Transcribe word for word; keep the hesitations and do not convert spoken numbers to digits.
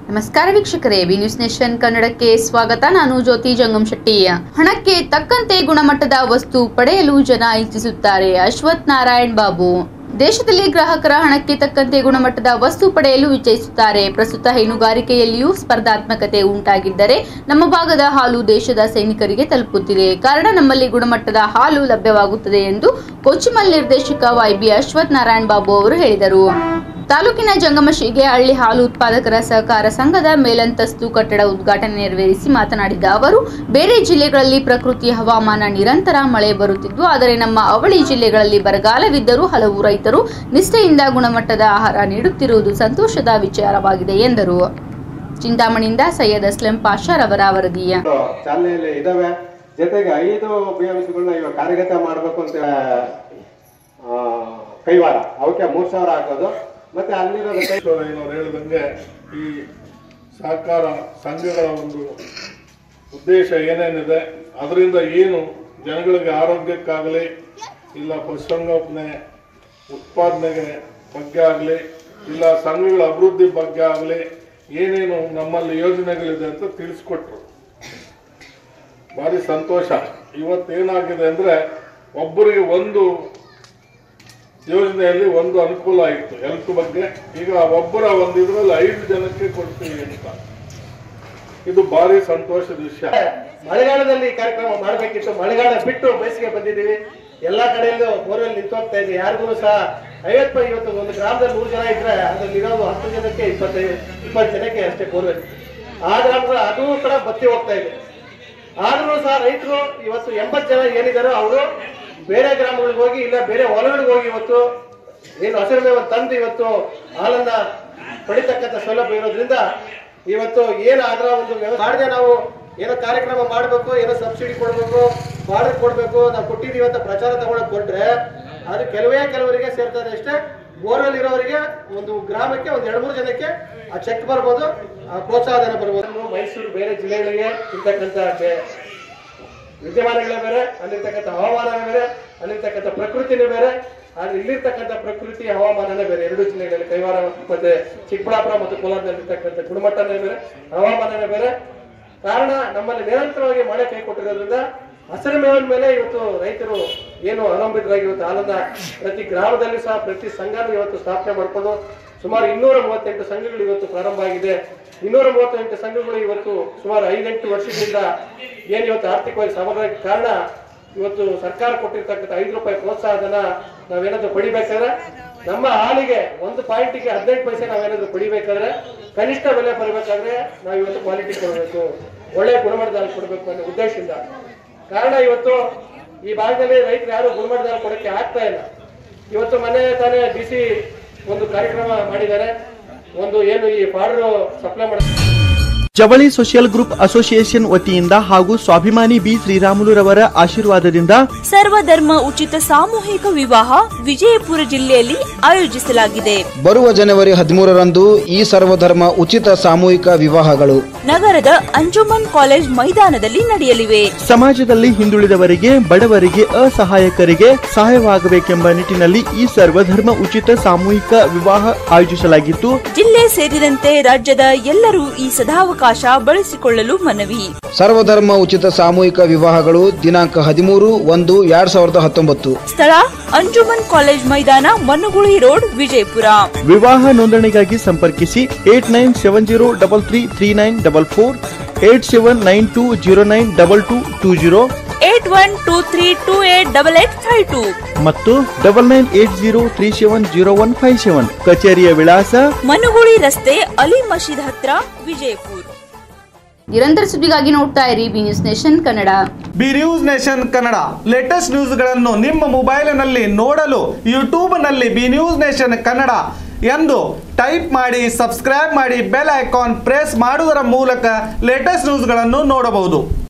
ನಮಸ್ಕಾರ ವೀಕ್ಷಕರೇ, B news nation ಕನ್ನಡಕ್ಕೆ ಸ್ವಾಗತ. ನಾನು ಜ್ಯೋತಿ ಜಂಗಮಶೆಟ್ಟಿ. ಹಣಕ್ಕೆ ತಕ್ಕಂತೆ ಗುಣಮಟ್ಟದ ವಸ್ತು ಪಡೆಯಲು ಜನ ಇಚ್ಛಿಸುತ್ತಾರೆ. ಅಶ್ವಥ್ ನಾರಾಯಣ್ ಬಾಬು. ದೇಶದಲ್ಲಿ ಗ್ರಾಹಕರ ಹಣಕ್ಕೆ ತಕ್ಕಂತೆ ಗುಣಮಟ್ಟದ ವಸ್ತು ಪಡೆಯಲು ಇಚ್ಛಿಸುತ್ತಾರೆ. ಪ್ರಸ್ತುತ ಹೈನುಗಾರಿಕೆಯಲ್ಲಿಯೂ ಸ್ಪರ್ಧಾತ್ಮಕತೆ ಉಂಟಾಗಿದ್ದರೆ ನಮ್ಮ ಭಾಗದ ಹಾಲು ದೇಶದ ಸೈನಿಕರಿಗೆ ತಲುಪುತ್ತಿದೆ. ಕಾರಣ ನಮ್ಮಲ್ಲಿ ಗುಣಮಟ್ಟದ ಹಾಲು ಲಭ್ಯವಾಗುತ್ತದೆ ಎಂದು ಕೊಚ್ಚಿಮಲ್ ನಿರ್ದೇಶಕ ವೈಬಿ ಅಶ್ವಥ್ ನಾರಾಯಣ್ ಬಾಬು ಅವರು ಹೇಳಿದರು. ತಾಲೂಕಿನ ಜಂಗಮಶಿಗೆ ಹಳ್ಳಿ ಹಾಲು ಉತ್ಪಾದಕರ ಸಹಕಾರ ಸಂಘದ ಮೇಲಂತಸ್ತು ಕಟ್ಟಡ ಉದ್ಘಾಟನೆ ನೆರವೇರಿಸಿ ಮಾತನಾಡಿದ ಅವರು, ಬೇರೆ ಜಿಲ್ಲೆಗಳಲ್ಲಿ ಪ್ರಕೃತಿ ಹವಾಮಾನ ನಿರಂತರ ಮಳೆ ಬರುತ್ತಿದ್ದು, ಆದರೆ ನಮ್ಮ ಅವಳಿ ಜಿಲ್ಲೆಗಳಲ್ಲಿ ಬರಗಾಲವಿದ್ದರೂ ಹಲವು ರೈತರು ನಿಷ್ಠೆಯಿಂದ ಗುಣಮಟ್ಟದ ಆಹಾರ ನೀಡುತ್ತಿರುವುದು ಸಂತೋಷದ ವಿಚಾರವಾಗಿದೆ ಎಂದರು. ಚಿಂತಾಮಣಿಯಿಂದ ಸೈಯದ್ ಅಸ್ಲಂ ಪಾಷಾರ್ ಅವರ ವರದಿ. ಚಾಲನೆಯಲ್ಲಿ ಇದಾವೆ. ಜೊತೆಗೆ ಐದು ಬಿಎಂಸಿಗಳನ್ನ ಇವಾಗ ಕಾರ್ಯಗತ ಮಾಡಬೇಕು ಅಂತ ಕೈವಾರ ಅವಕ್ಕೆ ಮೂರ್ ಸಾವಿರ ಹಾಕೋದು. ಮತ್ತೆ ಅಲ್ಲಿರೋದು ಐನೂರು ಹೇಳಿದಂಗೆ ಈ ಸಹಕಾರ ಸಂಘಗಳ ಒಂದು ಉದ್ದೇಶ ಏನೇನಿದೆ, ಅದರಿಂದ ಏನು ಜನಗಳಿಗೆ ಆರೋಗ್ಯಕ್ಕಾಗಲಿ ಇಲ್ಲ ಪಶುಸಂಗೋಪನೆ ಉತ್ಪಾದನೆಗೆ ಬಗ್ಗೆ ಆಗಲಿ ಇಲ್ಲ ಸಂಘಗಳ ಅಭಿವೃದ್ಧಿ ಬಗ್ಗೆ ಆಗಲಿ ಏನೇನು ನಮ್ಮಲ್ಲಿ ಯೋಜನೆಗಳಿದೆ ಅಂತ ತಿಳಿಸ್ಕೊಟ್ರು. ಭಾರಿ ಸಂತೋಷ. ಇವತ್ತೇನಾಗಿದೆ ಅಂದರೆ ಒಬ್ಬರಿಗೆ ಒಂದು ಯೋಜನೆಯಲ್ಲಿ ಒಂದು ಅನುಕೂಲ ಆಯಿತು ಹೆಲ್ತ್ ಬಗ್ಗೆ. ಈಗ ಒಬ್ಬರ ಒಂದು ಇದರಲ್ಲಿ ಐದು ಜನಕ್ಕೆ ಕೊಡ್ತೀವಿ ಅಂತ, ಇದು ಭಾರಿ ಸಂತೋಷದ ವಿಷಯ. ಮಳೆಗಾಲದಲ್ಲಿ ಕಾರ್ಯಕ್ರಮ ಮಾಡಬೇಕಿತ್ತು, ಮಳೆಗಾಲ ಬಿಟ್ಟು ಬೇಸಿಗೆ ಬಂದಿದ್ದೀವಿ. ಎಲ್ಲಾ ಕಡೆಯಲ್ಲೂ ಬೋರ್ವೆಲ್ ನಿಂತು ಹೋಗ್ತಾ ಇದೆ. ಯಾರಿಗೂ ಸಹ ಐವತ್ತು ಇವತ್ತು ಒಂದು ಗ್ರಾಮದಲ್ಲಿ ನೂರು ಜನ ಇದ್ರೆ ಅದ್ರಲ್ಲಿ ಇರೋದು ಹತ್ತು ಜನಕ್ಕೆ ಇಪ್ಪತ್ತೈದು ಇಪ್ಪತ್ತು ಜನಕ್ಕೆ ಅಷ್ಟೇ ಬೋರ್ವೆಲ್. ಆ ಗ್ರಾಮಗಳು ಅದು ಕೂಡ ಬತ್ತಿ ಹೋಗ್ತಾ ಇದೆ. ಆದ್ರೂ ಸಹ ರೈತರು ಇವತ್ತು ಎಂಬತ್ತು ಜನ ಏನಿದಾರೋ ಅವರು ಬೇರೆ ಗ್ರಾಮಗಳಿಗೆ ಹೋಗಿ ಇಲ್ಲ ಬೇರೆ ಹೊಲಗಳಿಗೆ ಹೋಗಿ ಇವತ್ತು ಏನು ಹಸಿರು ಮೇವು ತಂದು ಇವತ್ತು ಹಾಲನ್ನ ಪಡಿತಕ್ಕಂಥ ಸೌಲಭ್ಯ ಇರೋದ್ರಿಂದ ಇವತ್ತು ಏನು ಅದರ ಒಂದು ವ್ಯವಸ್ಥೆ ಮಾಡದೆ ನಾವು ಏನೋ ಕಾರ್ಯಕ್ರಮ ಮಾಡಬೇಕು, ಏನೋ ಸಬ್ಸಿಡಿ ಕೊಡಬೇಕು, ಬಾರ್ಡರ್ ಕೊಡಬೇಕು, ನಾವು ಕೊಟ್ಟಿದ್ದೀವಿ ಅಂತ ಪ್ರಚಾರ ತಗೊಳಕ್ ಕೊಟ್ರೆ ಅದು ಕೆಲವೇ ಕೆಲವರಿಗೆ ಸೇರ್ತದೆ ಅಷ್ಟೇ. ಬೋರ್ವೆಲ್ ಇರೋರಿಗೆ ಒಂದು ಗ್ರಾಮಕ್ಕೆ ಒಂದ್ ಎರಡು ಮೂರು ಜನಕ್ಕೆ ಆ ಚೆಕ್ ಬರ್ಬೋದು, ಆ ಪ್ರೋತ್ಸಾಹಧನ ಬರ್ಬೋದು. ಮೈಸೂರು ಬೇರೆ ಜಿಲ್ಲೆಗಳಿಗೆ ಇರ್ತಕ್ಕಂಥ ವಿದ್ಯಮಾನಗಳೇ ಬೇರೆ, ಅಲ್ಲಿರ್ತಕ್ಕಂಥ ಹವಾಮಾನನೇ ಬೇರೆ, ಅಲ್ಲಿರ್ತಕ್ಕಂಥ ಪ್ರಕೃತಿನೇ ಬೇರೆ, ಆದ್ರೆ ಇಲ್ಲಿರ್ತಕ್ಕಂಥ ಪ್ರಕೃತಿ ಹವಾಮಾನನೇ ಬೇರೆ. ಎರಡು ಜಿಲ್ಲೆಗಳಲ್ಲಿ ಕೈವಾರ ಮತ್ತೆ ಚಿಕ್ಕಬಳ್ಳಾಪುರ ಮತ್ತು ಕೋಲಾರದಲ್ಲಿರ್ತಕ್ಕಂಥ ಗುಣಮಟ್ಟನೇ ಬೇರೆ, ಹವಾಮಾನನೇ ಬೇರೆ. ಕಾರಣ ನಮ್ಮಲ್ಲಿ ನಿರಂತರವಾಗಿ ಮಳೆ ಕೈ ಕೊಟ್ಟಿರೋದ್ರಿಂದ ಹಸಿರು ಮೇವಿನ ಮೇಲೆ ಇವತ್ತು ರೈತರು ಏನು ಅವಲಂಬಿತರಾಗಿ ಇವತ್ತು ಹಾಲನ್ನ ಪ್ರತಿ ಗ್ರಾಮದಲ್ಲಿ ಸಹ ಪ್ರತಿ ಸಂಘನೂ ಇವತ್ತು ಸ್ಥಾಪನೆ ಮಾಡಿಕೊಂಡು ಸುಮಾರು ಇನ್ನೂರ ಮೂವತ್ತೆಂಟು ಸಂಘಗಳು ಇವತ್ತು ಪ್ರಾರಂಭ ಆಗಿದೆ. ಇನ್ನೂರ ಮೂವತ್ತೆಂಟು ಸಂಘಗಳು ಇವತ್ತು ಸುಮಾರು ಐದೆಂಟು ವರ್ಷದಿಂದ ಏನು ಇವತ್ತು ಆರ್ಥಿಕವಾಗಿ ಸಮಗ್ರ ಕಾರಣ ಇವತ್ತು ಸರ್ಕಾರ ಕೊಟ್ಟಿರ್ತಕ್ಕಂಥ ಐದು ರೂಪಾಯಿ ಪ್ರೋತ್ಸಾಹಧನ ನಾವೇನಾದ್ರೂ ಪಡಿಬೇಕಾದ್ರೆ ನಮ್ಮ ಹಾಲಿಗೆ ಒಂದು ಪಾಯಿಂಟಿಗೆ ಹದಿನೆಂಟು ಪೈಸೆ ನಾವೇನಾದ್ರೂ ಪಡಿಬೇಕಾದ್ರೆ ಕನಿಷ್ಠ ಬೆಲೆ ಬರಬೇಕಾದ್ರೆ ನಾವು ಇವತ್ತು ಕ್ವಾಲಿಟಿ ಕೊಡಬೇಕು, ಒಳ್ಳೆ ಗುಣಮಟ್ಟದ ಹಾಲು ಕೊಡಬೇಕು ಅನ್ನೋ ಉದ್ದೇಶದಿಂದ. ಕಾರಣ ಇವತ್ತು ಈ ಭಾಗದಲ್ಲಿ ರೈತರು ಯಾರು ಗುಣಮಟ್ಟದ ಹಾಲು ಕೊಡಕ್ಕೆ ಆಗ್ತಾ ಇಲ್ಲ. ಇವತ್ತು ಮನೆ ತಾನೇ ಬಿಸಿ ಒಂದು ಕಾರ್ಯಕ್ರಮ ಮಾಡಿದ್ದಾರೆ. ಒಂದು ಏನು ಈ ಪಾಡ್ರು ಸಪ್ಲೈ ಮಾಡ ಜವಳಿ ಸೋಷಿಯಲ್ ಗ್ರೂಪ್ ಅಸೋಸಿಯೇಷನ್ ವತಿಯಿಂದ ಹಾಗೂ ಸ್ವಾಭಿಮಾನಿ ಬಿ ಶ್ರೀರಾಮುಲುರವರ ಆಶೀರ್ವಾದದಿಂದ ಸರ್ವಧರ್ಮ ಉಚಿತ ಸಾಮೂಹಿಕ ವಿವಾಹ ವಿಜಯಪುರ ಜಿಲ್ಲೆಯಲ್ಲಿ ಆಯೋಜಿಸಲಾಗಿದೆ. ಬರುವ ಜನವರಿ ಹದಿಮೂರರಂದು ಈ ಸರ್ವಧರ್ಮ ಉಚಿತ ಸಾಮೂಹಿಕ ವಿವಾಹಗಳು ನಗರದ ಅಂಜುಮನ್ ಕಾಲೇಜ್ ಮೈದಾನದಲ್ಲಿ ನಡೆಯಲಿವೆ. ಸಮಾಜದಲ್ಲಿ ಹಿಂದುಳಿದವರಿಗೆ, ಬಡವರಿಗೆ, ಅಸಹಾಯಕರಿಗೆ ಸಹಾಯವಾಗಬೇಕೆಂಬ ನಿಟ್ಟಿನಲ್ಲಿ ಈ ಸರ್ವಧರ್ಮ ಉಚಿತ ಸಾಮೂಹಿಕ ವಿವಾಹ ಆಯೋಜಿಸಲಾಗಿತ್ತು. ಜಿಲ್ಲೆ ಸೇರಿದಂತೆ ರಾಜ್ಯದ ಎಲ್ಲರೂ ಈ ಸದಾವಕಾಶ ಬಳಸಿಕೊಳ್ಳಲು ಮನವಿ. ಸರ್ವಧರ್ಮ ಉಚಿತ ಸಾಮೂಹಿಕ ವಿವಾಹಗಳು ದಿನಾಂಕ ಹದಿಮೂರು ಒಂದು ಎರಡ್ ಸಾವಿರದ ಹತ್ತೊಂಬತ್ತು. ಸ್ಥಳ ಅಂಜುಮನ್ ಕಾಲೇಜ್ ಮೈದಾನ, ಮನುಗುಳಿ ರೋಡ್, ವಿಜಯಪುರ. ವಿವಾಹ ನೋಂದಣಿಗಾಗಿ ಸಂಪರ್ಕಿಸಿ eight nine seven zero double three three nine double four, eight seven nine two zero nine double two two zero, eight one two three two eight double eight five two ಮತ್ತು double nine eight zero three seven zero one five seven. ಕಚೇರಿಯ ವಿಳಾಸ ಮನುಗುಳಿ ರಸ್ತೆ, ಅಲಿ ಮಸೀದ್ ಹತ್ರ, ವಿಜಯಪುರ. ನಿರಂತರ ಸುದ್ದಿಗಾಗಿ ನೋಡ್ತಾ ಇರಿ B news nation Kannada. B news nation Kannada latest ನ್ಯೂಸ್ಗಳನ್ನು ನಿಮ್ಮ ಮೊಬೈಲಿನಲ್ಲಿ ನೋಡಲು ಯೂಟ್ಯೂಬ್ನಲ್ಲಿ ಬಿ ನ್ಯೂಸ್ ನೇಷನ್ ಕನ್ನಡ ಎಂದು ಟೈಪ್ ಮಾಡಿ ಸಬ್ಸ್ಕ್ರೈಬ್ ಮಾಡಿ ಬೆಲ್ ಐಕಾನ್ ಪ್ರೆಸ್ ಮಾಡುವುದರ ಮೂಲಕ ಲೇಟೆಸ್ಟ್ ನ್ಯೂಸ್ಗಳನ್ನು ನೋಡಬಹುದು.